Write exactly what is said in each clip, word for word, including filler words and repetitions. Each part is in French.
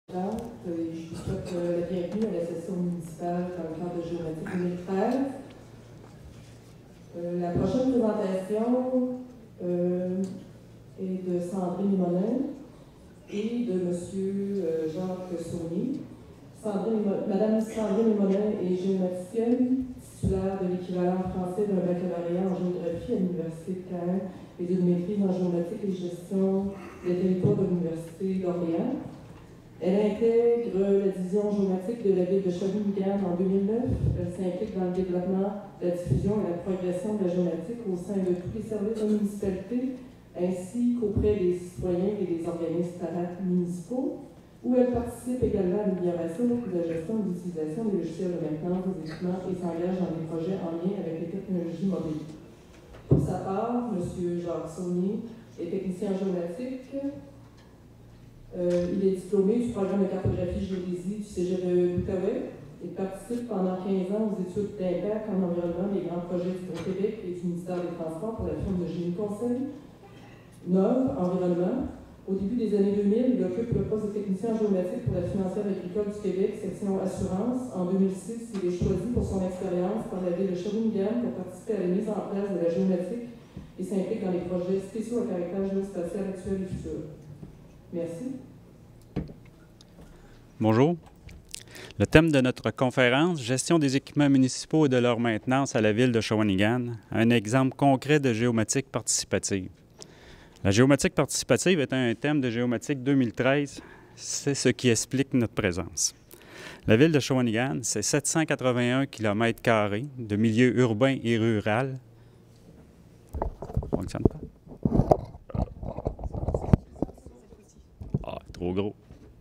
Je vous souhaite la bienvenue à la session municipale dans le cadre de Géomatique deux mille treize. Euh, la prochaine présentation euh, est de Sandrine Limonin et de M. Euh, Jacques Saunier. Sandrine, Madame Sandrine Limonin est géomaticienne, titulaire de l'équivalent français d'un baccalauréat en géographie à l'Université de Caen et d'une maîtrise en géomatique et gestion des territoires de l'Université d'Orléans. Elle intègre la division géomatique de la ville de Shawinigan en deux mille neuf. Elle s'implique dans le développement, la diffusion et la progression de la géomatique au sein de tous les services de la municipalité, ainsi qu'auprès des citoyens et des organismes municipaux, où elle participe également à l'amélioration de la gestion et l'utilisation des logiciels de maintenance des équipements et s'engage dans des projets en lien avec les technologies mobiles. Pour sa part, M. Jacques Saunier est technicien en géomatique. Euh, il est diplômé du programme de cartographie géodésie du Cégep de l'Outaouais. Il participe pendant quinze ans aux études d'impact en environnement des grands projets du Québec et du ministère des Transports pour la firme de Génie Conseil. Nov, environnement. Au début des années deux mille, il occupe le poste de technicien en géomatique pour la financière agricole du Québec, section assurance. En deux mille six, il est choisi pour son expérience par la ville de Shawinigan pour participer à la mise en place de la géomatique et s'implique dans les projets spéciaux à caractère géospatial actuel et futur. Merci. Bonjour. Le thème de notre conférence, gestion des équipements municipaux et de leur maintenance à la ville de Shawinigan, un exemple concret de géomatique participative. La géomatique participative est un thème de géomatique deux mille treize. C'est ce qui explique notre présence. La ville de Shawinigan, c'est sept cent quatre-vingt-un kilomètres carrés de milieu urbain et rural. Ça fonctionne pas? Ah, trop gros.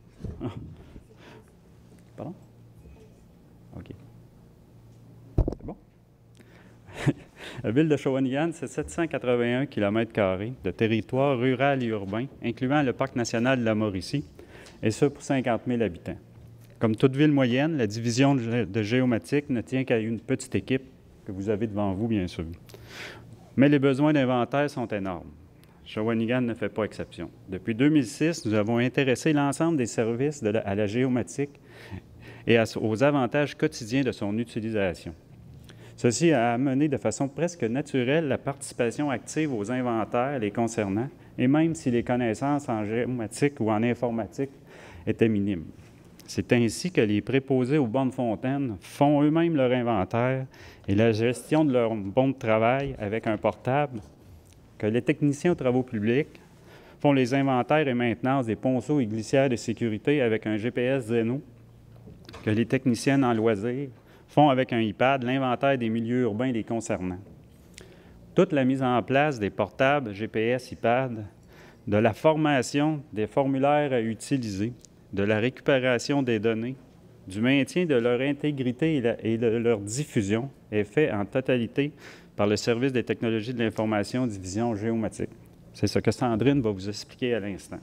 Pardon? OK. C'est bon? La ville de Shawinigan, c'est sept cent quatre-vingt-un kilomètres carrés de territoire rural et urbain, incluant le parc national de la Mauricie, et ce pour cinquante mille habitants. Comme toute ville moyenne, la division de géomatique ne tient qu'à une petite équipe que vous avez devant vous, bien sûr. Mais les besoins d'inventaire sont énormes. Shawinigan ne fait pas exception. Depuis deux mille six, nous avons intéressé l'ensemble des services de la, à la géomatique et à, aux avantages quotidiens de son utilisation. Ceci a amené de façon presque naturelle la participation active aux inventaires les concernant, et même si les connaissances en géomatique ou en informatique étaient minimes. C'est ainsi que les préposés aux bornes fontaines font eux-mêmes leur inventaire et la gestion de leur bon de travail avec un portable, que les techniciens aux travaux publics font les inventaires et maintenance des ponceaux et glissières de sécurité avec un G P S Zeno, que les techniciennes en loisirs font avec un iPad l'inventaire des milieux urbains les concernant. Toute la mise en place des portables G P S, iPad, de la formation des formulaires à utiliser, de la récupération des données, du maintien de leur intégrité et, la, et de leur diffusion est fait en totalité par le service des technologies de l'information division géomatique. C'est ce que Sandrine va vous expliquer à l'instant.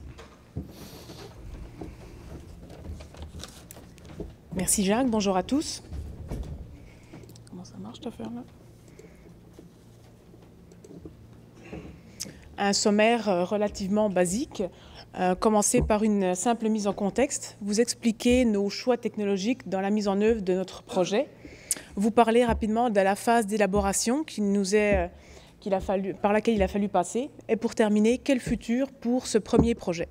Merci Jacques, bonjour à tous. Comment ça marche cette affaire-là? Un sommaire relativement basique, euh, commencer par une simple mise en contexte, vous expliquer nos choix technologiques dans la mise en œuvre de notre projet, vous parler rapidement de la phase d'élaboration qui nous est, qu'il a fallu, par laquelle il a fallu passer, et pour terminer, quel futur pour ce premier projet.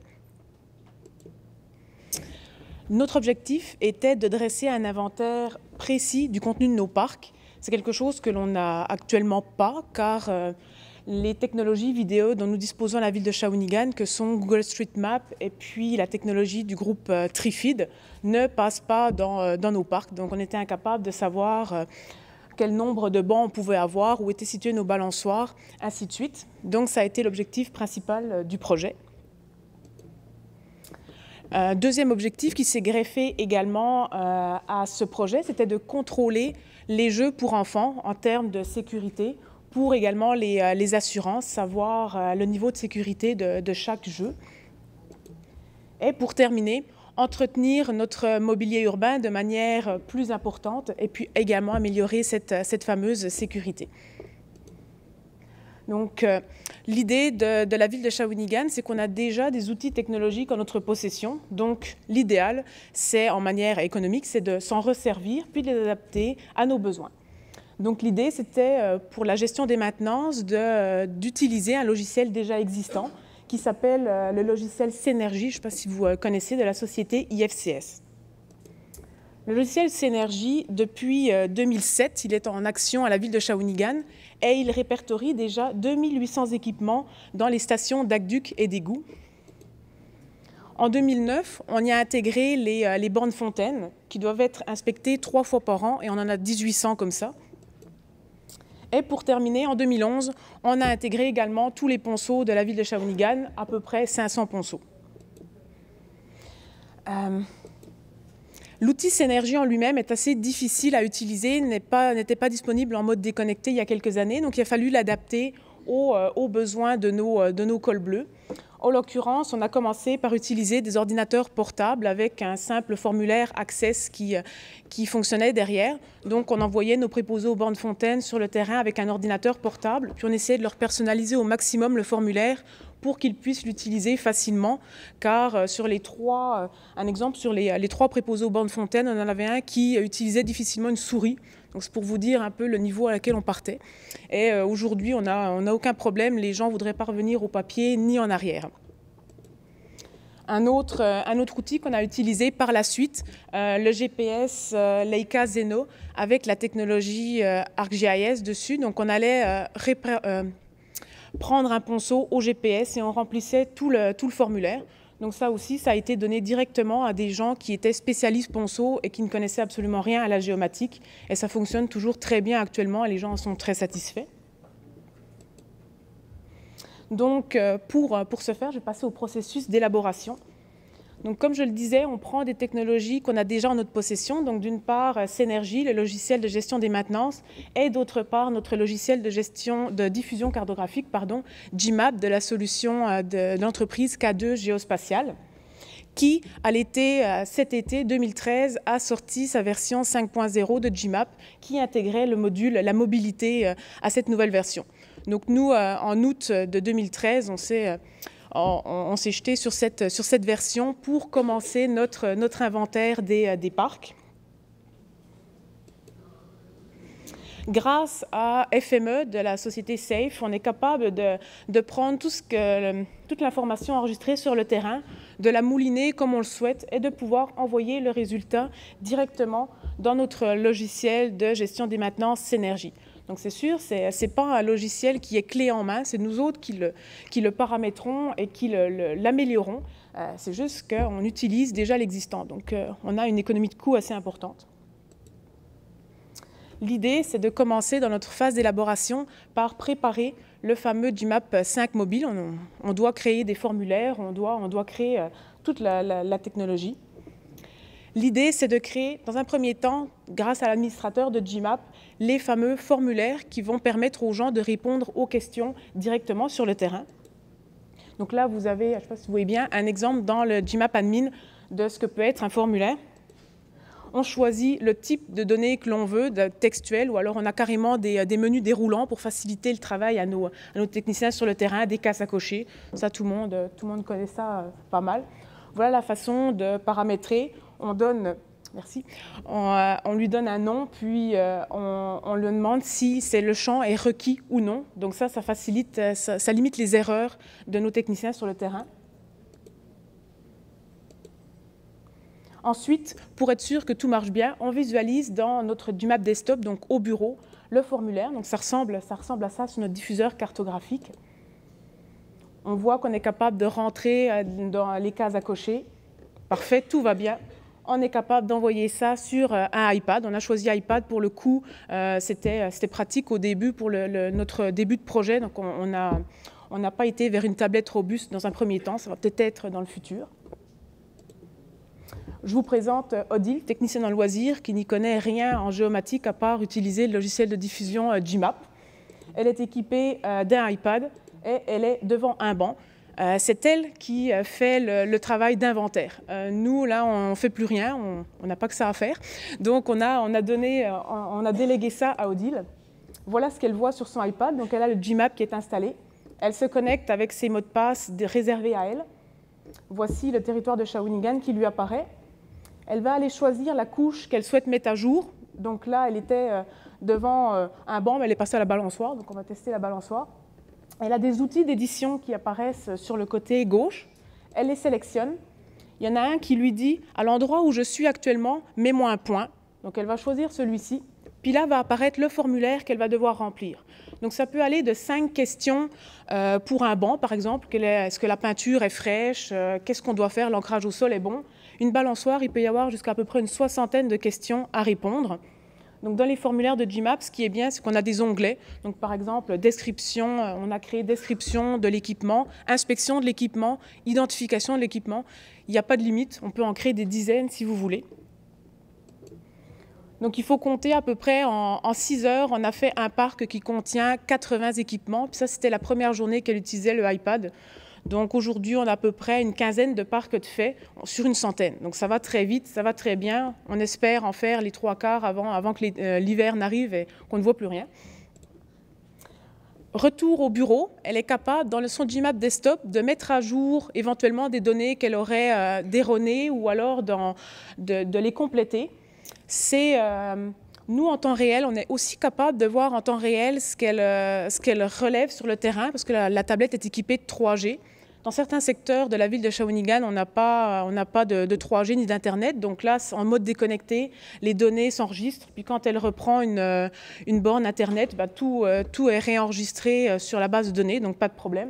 Notre objectif était de dresser un inventaire précis du contenu de nos parcs. C'est quelque chose que l'on n'a actuellement pas, car euh, les technologies vidéo dont nous disposons à la ville de Shawinigan, que sont Google Street Map et puis la technologie du groupe euh, Trifid, ne passent pas dans, euh, dans nos parcs. Donc on était incapable de savoir euh, quel nombre de bancs on pouvait avoir, où étaient situés nos balançoires, ainsi de suite. Donc ça a été l'objectif principal euh, du projet. Euh, deuxième objectif qui s'est greffé également euh, à ce projet, c'était de contrôler les jeux pour enfants en termes de sécurité, pour également les, euh, les assurances, savoir euh, le niveau de sécurité de, de chaque jeu. Et pour terminer, entretenir notre mobilier urbain de manière plus importante et puis également améliorer cette, cette fameuse sécurité. Donc, euh, l'idée de, de la ville de Shawinigan, c'est qu'on a déjà des outils technologiques en notre possession. Donc, l'idéal, c'est en manière économique, c'est de s'en resservir, puis de les adapter à nos besoins. Donc, l'idée, c'était euh, pour la gestion des maintenances de, d'utiliser un logiciel déjà existant qui s'appelle euh, le logiciel Synergy, je ne sais pas si vous euh, connaissez, de la société I F C S. Le logiciel Synergy, depuis deux mille sept, il est en action à la ville de Shawinigan et il répertorie déjà deux mille huit cents équipements dans les stations d'aqueduc et d'égouts. En deux mille neuf, on y a intégré les, les bornes fontaines qui doivent être inspectées trois fois par an et on en a mille huit cents comme ça. Et pour terminer, en deux mille onze, on a intégré également tous les ponceaux de la ville de Shawinigan, à peu près cinq cents ponceaux. Euh, L'outil Synergy en lui-même est assez difficile à utiliser, n'est pas, n'était pas disponible en mode déconnecté il y a quelques années, donc il a fallu l'adapter aux, euh, aux besoins de nos, de nos cols bleus. En l'occurrence, on a commencé par utiliser des ordinateurs portables avec un simple formulaire Access qui, qui fonctionnait derrière. Donc on envoyait nos préposés aux bornes fontaines sur le terrain avec un ordinateur portable, puis on essayait de leur personnaliser au maximum le formulaire pour qu'ils puissent l'utiliser facilement, car sur les trois, un exemple, sur les, les trois préposés aux bornes fontaines, on en avait un qui utilisait difficilement une souris. Donc c'est pour vous dire un peu le niveau à laquelle on partait. Et euh, aujourd'hui, on n'a on a aucun problème, les gens ne voudraient pas revenir au papier ni en arrière. Un autre, euh, un autre outil qu'on a utilisé par la suite, euh, le G P S euh, Leica Zeno avec la technologie euh, ArcGIS dessus. Donc on allait euh, euh, prendre un ponceau au G P S et on remplissait tout le, tout le formulaire. Donc ça aussi, ça a été donné directement à des gens qui étaient spécialistes ponceau et qui ne connaissaient absolument rien à la géomatique. Et ça fonctionne toujours très bien actuellement et les gens en sont très satisfaits. Donc pour, pour ce faire, je vais passer au processus d'élaboration. Donc comme je le disais, on prend des technologies qu'on a déjà en notre possession. Donc d'une part, Synergy, le logiciel de gestion des maintenances, et d'autre part, notre logiciel de gestion de diffusion cartographique, pardon, G M A P, de la solution de, de l'entreprise K deux Géospatial, qui, à l'été, cet été deux mille treize, a sorti sa version cinq point zéro de G M A P, qui intégrait le module, la mobilité à cette nouvelle version. Donc nous, en août de deux mille treize, on s'est... On, on s'est jeté sur cette, sur cette version pour commencer notre, notre inventaire des, des parcs. Grâce à F M E de la société SAFE, on est capable de, de prendre tout ce que, toute l'information enregistrée sur le terrain, de la mouliner comme on le souhaite et de pouvoir envoyer le résultat directement dans notre logiciel de gestion des maintenances Synergy. Donc c'est sûr, ce n'est pas un logiciel qui est clé en main, c'est nous autres qui le, qui le paramétrons et qui l'améliorons. Euh, c'est juste qu'on utilise déjà l'existant, donc euh, on a une économie de coût assez importante. L'idée, c'est de commencer dans notre phase d'élaboration par préparer le fameux G M A P cinq mobile. On, on doit créer des formulaires, on doit, on doit créer euh, toute la, la, la technologie. L'idée, c'est de créer, dans un premier temps, grâce à l'administrateur de G M A P, les fameux formulaires qui vont permettre aux gens de répondre aux questions directement sur le terrain. Donc là, vous avez, je ne sais pas si vous voyez bien, un exemple dans le G M A P Admin de ce que peut être un formulaire. On choisit le type de données que l'on veut, textuel, ou alors on a carrément des, des menus déroulants pour faciliter le travail à nos, à nos techniciens sur le terrain, des cases à cocher. Ça, tout le monde, tout le monde connaît ça euh, pas mal. Voilà la façon de paramétrer. On donne, merci, on, euh, on lui donne un nom, puis euh, on, on lui demande si c'est le champ est requis ou non. Donc ça, ça facilite, ça, ça limite les erreurs de nos techniciens sur le terrain. Ensuite, pour être sûr que tout marche bien, on visualise dans notre G M A P Desktop, donc au bureau, le formulaire. Donc ça ressemble, ça ressemble à ça sur notre diffuseur cartographique. On voit qu'on est capable de rentrer dans les cases à cocher. Parfait, tout va bien. On est capable d'envoyer ça sur un iPad. On a choisi iPad pour le coup. Euh, C'était pratique au début pour le, le, notre début de projet. Donc on on a, on n'a pas été vers une tablette robuste dans un premier temps. Ça va peut-être être dans le futur. Je vous présente Odile, technicienne en loisirs, qui n'y connaît rien en géomatique à part utiliser le logiciel de diffusion G M A P. Elle est équipée d'un iPad et elle est devant un banc. C'est elle qui fait le, le travail d'inventaire. Nous, là, on ne fait plus rien, on n'a pas que ça à faire. Donc, on a, on a, donné, on a délégué ça à Odile. Voilà ce qu'elle voit sur son iPad. Donc elle a le Gmap qui est installé. Elle se connecte avec ses mots de passe réservés à elle. Voici le territoire de Shawinigan qui lui apparaît. Elle va aller choisir la couche qu'elle souhaite mettre à jour. Donc là, elle était devant un banc, mais elle est passée à la balançoire. Donc on va tester la balançoire. Elle a des outils d'édition qui apparaissent sur le côté gauche. Elle les sélectionne. Il y en a un qui lui dit, à l'endroit où je suis actuellement, mets-moi un point. Donc elle va choisir celui-ci. Puis là va apparaître le formulaire qu'elle va devoir remplir. Donc ça peut aller de cinq questions euh, pour un banc, par exemple. Est-ce que la peinture est fraîche? euh, Qu'est-ce qu'on doit faire? L'ancrage au sol est bon? Une balançoire, il peut y avoir jusqu'à à peu près une soixantaine de questions à répondre. Donc dans les formulaires de Gmap, ce qui est bien, c'est qu'on a des onglets. Donc par exemple, description, on a créé description de l'équipement, inspection de l'équipement, identification de l'équipement. Il n'y a pas de limite, on peut en créer des dizaines si vous voulez. Donc il faut compter à peu près en, en six heures, on a fait un parc qui contient quatre-vingts équipements. Puis ça, c'était la première journée qu'elle utilisait le iPad. Donc aujourd'hui, on a à peu près une quinzaine de parcs de faits sur une centaine. Donc ça va très vite, ça va très bien. On espère en faire les trois quarts avant, avant que euh, l'hiver n'arrive et qu'on ne voit plus rien. Retour au bureau, elle est capable, dans son Gmap desktop, de mettre à jour éventuellement des données qu'elle aurait euh, déronnées ou alors dans, de, de les compléter. C'est, euh, nous, en temps réel, on est aussi capable de voir en temps réel ce qu'elle euh, ce qu'elle relève sur le terrain, parce que la, la tablette est équipée de trois G. Dans certains secteurs de la ville de Shawinigan, on n'a pas, on n'a pas de, de trois G ni d'Internet. Donc là, en mode déconnecté, les données s'enregistrent. Puis quand elle reprend une, une borne Internet, bah, tout, euh, tout est réenregistré sur la base de données, donc pas de problème.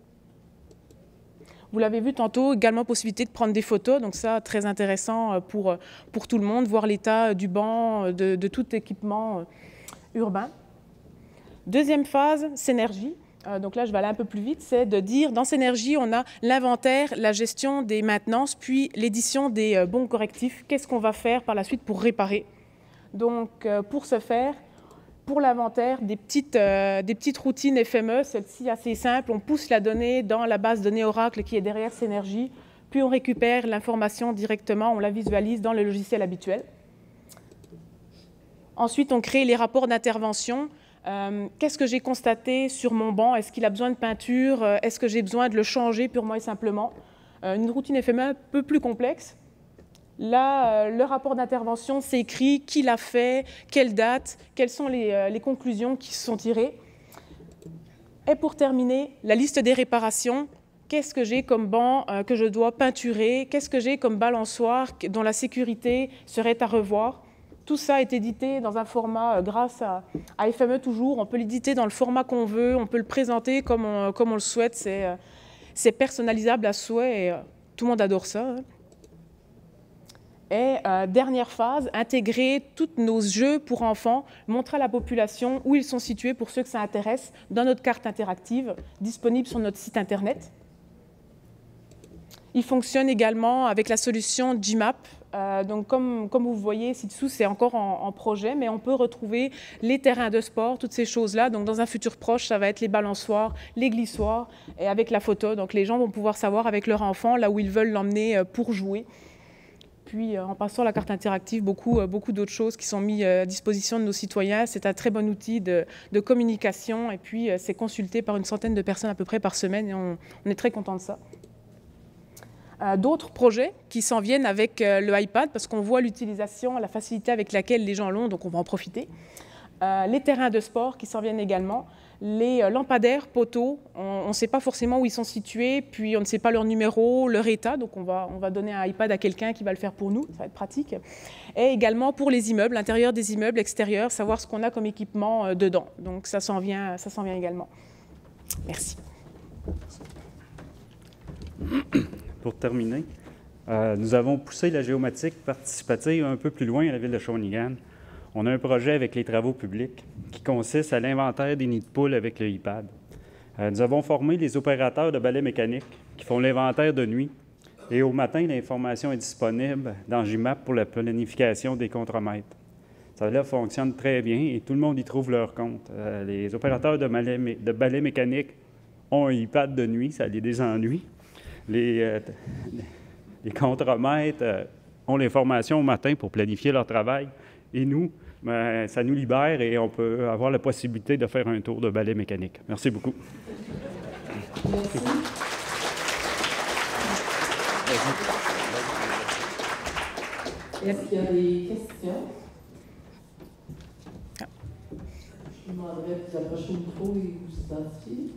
Vous l'avez vu tantôt, également possibilité de prendre des photos. Donc ça, très intéressant pour, pour tout le monde, voir l'état du banc, de, de tout équipement urbain. Deuxième phase, Synergie. Donc là, je vais aller un peu plus vite, c'est de dire, dans Synergie, on a l'inventaire, la gestion des maintenances, puis l'édition des bons correctifs. Qu'est-ce qu'on va faire par la suite pour réparer? Donc, pour ce faire, pour l'inventaire, des petites, euh, des petites routines F M E, celle-ci assez simple. On pousse la donnée dans la base de données Oracle qui est derrière Synergie, puis on récupère l'information directement, on la visualise dans le logiciel habituel. Ensuite, on crée les rapports d'intervention. Euh, Qu'est-ce que j'ai constaté sur mon banc? Est-ce qu'il a besoin de peinture? Est-ce que j'ai besoin de le changer purement et simplement? euh, Une routine F M E un peu plus complexe. Là, euh, le rapport d'intervention, c'est écrit qui l'a fait, quelle date, quelles sont les, euh, les conclusions qui se sont tirées. Et pour terminer, la liste des réparations. Qu'est-ce que j'ai comme banc euh, que je dois peinturer? Qu'est-ce que j'ai comme balançoire dont la sécurité serait à revoir? Tout ça est édité dans un format, euh, grâce à, à F M E toujours. On peut l'éditer dans le format qu'on veut, on peut le présenter comme on, comme on le souhaite. C'est euh, personnalisable à souhait et euh, tout le monde adore ça. Hein. Et euh, dernière phase, intégrer tous nos jeux pour enfants, montrer à la population où ils sont situés pour ceux que ça intéresse, dans notre carte interactive, disponible sur notre site internet. Il fonctionne également avec la solution Gmap. Euh, donc comme, comme vous voyez ci-dessous, c'est encore en, en projet, mais on peut retrouver les terrains de sport, toutes ces choses-là. Donc dans un futur proche, ça va être les balançoires, les glissoires, et avec la photo. Donc les gens vont pouvoir savoir avec leur enfant là où ils veulent l'emmener pour jouer. Puis, en passant à la carte interactive, beaucoup, beaucoup d'autres choses qui sont mises à disposition de nos citoyens. C'est un très bon outil de, de communication et puis c'est consulté par une centaine de personnes à peu près par semaine et on, on est très content de ça. Euh, D'autres projets qui s'en viennent avec euh, le iPad parce qu'on voit l'utilisation, la facilité avec laquelle les gens l'ont, donc on va en profiter. Euh, les terrains de sport qui s'en viennent également. Les euh, lampadaires, poteaux, on ne sait pas forcément où ils sont situés, puis on ne sait pas leur numéro, leur état, donc on va, on va donner un iPad à quelqu'un qui va le faire pour nous, ça va être pratique. Et également pour les immeubles, l'intérieur des immeubles, extérieurs, savoir ce qu'on a comme équipement euh, dedans. Donc ça s'en vient, ça s'en vient également. Merci. Pour terminer, euh, nous avons poussé la géomatique participative un peu plus loin à la ville de Shawinigan. On a un projet avec les travaux publics qui consiste à l'inventaire des nids de poules avec le iPad. Euh, nous avons formé les opérateurs de balais mécaniques qui font l'inventaire de nuit. Et au matin, l'information est disponible dans Gmap pour la planification des contremètres. Ça là fonctionne très bien et tout le monde y trouve leur compte. Euh, les opérateurs de balais, de balais mécaniques ont un iPad de nuit, ça les désennuie. Les, euh, les contremètres euh, ont l'information au matin pour planifier leur travail. Et nous, bien, ça nous libère et on peut avoir la possibilité de faire un tour de balai mécanique. Merci beaucoup. Merci. Est-ce qu'il y a des questions? Je vous demanderais de vous approcher le micro et vous identifier.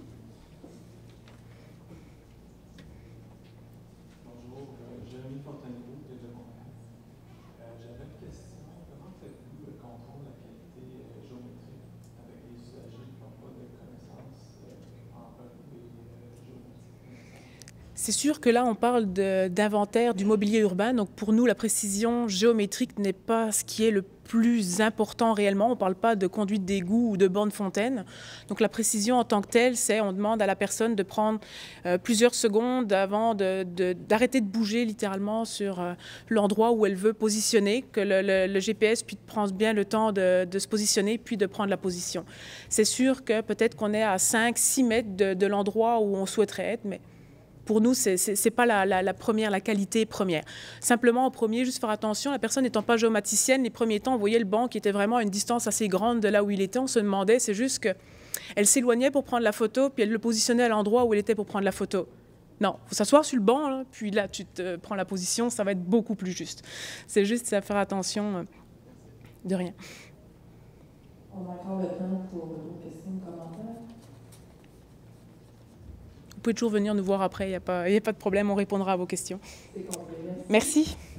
Bonjour, euh, Jérémy Fontainebleau de Montréal. Euh, J'avais une question. Comment faites-vous le contrôle de la qualité euh, géométrique avec les usagers qui n'ont pas de connaissances euh, en relevé euh, géométrique? C'est sûr que là, on parle d'inventaire du mobilier urbain. Donc pour nous, la précision géométrique n'est pas ce qui est le plus important réellement. On ne parle pas de conduite d'égout ou de borne fontaine. Donc la précision en tant que telle, c'est on demande à la personne de prendre euh, plusieurs secondes avant d'arrêter de, de, de bouger littéralement sur euh, l'endroit où elle veut positionner, que le, le, le G P S puis prendre bien le temps de, de se positionner puis de prendre la position. C'est sûr que peut-être qu'on est à cinq six mètres de, de l'endroit où on souhaiterait être, mais pour nous, ce n'est pas la, la, la première, la qualité première. Simplement, en premier, juste faire attention, la personne n'étant pas géomaticienne, les premiers temps, on voyait le banc qui était vraiment à une distance assez grande de là où il était. On se demandait, c'est juste qu'elle s'éloignait pour prendre la photo, puis elle le positionnait à l'endroit où elle était pour prendre la photo. Non, il faut s'asseoir sur le banc, là, puis là, tu te prends la position, ça va être beaucoup plus juste. C'est juste à faire attention de rien. On a encore le temps pour vos questions, commentaires. Vous pouvez toujours venir nous voir après, il n'y a pas, il n'y a pas de problème, on répondra à vos questions. C'est complet. Merci.